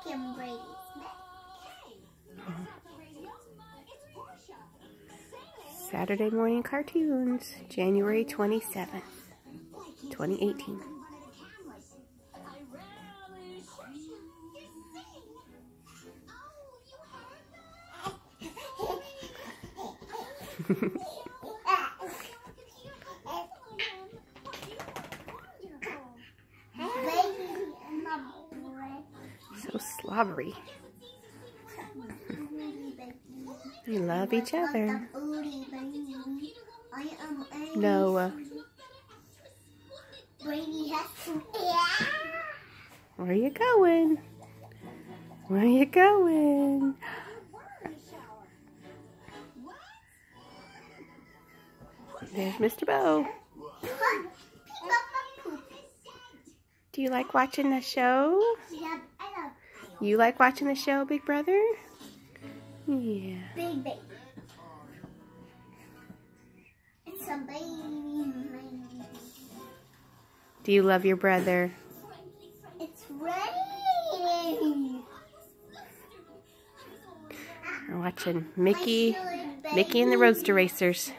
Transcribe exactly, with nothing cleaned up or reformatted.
Kim Brady's Saturday morning cartoons, January twenty-seventh, twenty eighteen. So slobbery. They love each other. Noah. Where are you going? Where are you going? There's Mister Bo. Do you like watching the show? You like watching the show, Big Brother? Yeah. Big baby. It's a baby. Do you love your brother? It's raining. We're watching Mickey, Mickey and the Roadster Racers.